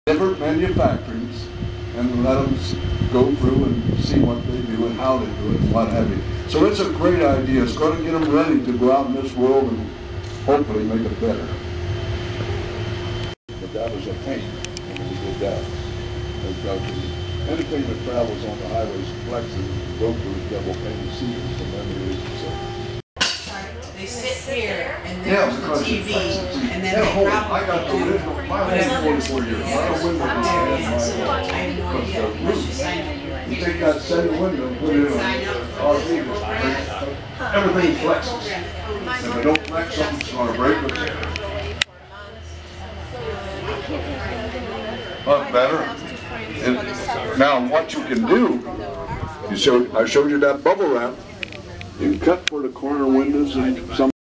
different manufacturers and let them go through and see what they do and how they do it and what have you. So it's a great idea. It's going to get them ready to go out in this world and hopefully make it better. But that was a pain when we did that. Because anything that travels on the highways flexes and go through double pane seals and then they sit here and there's the TV and then they I probably got the original 544 years. I don't window I have no idea unless you sign it. You take that same window and put it in RV, everything flexes. If it don't flex, something's going to break with it. But better. And now what you can do, I showed you that bubble wrap. You can cut for the corner windows and some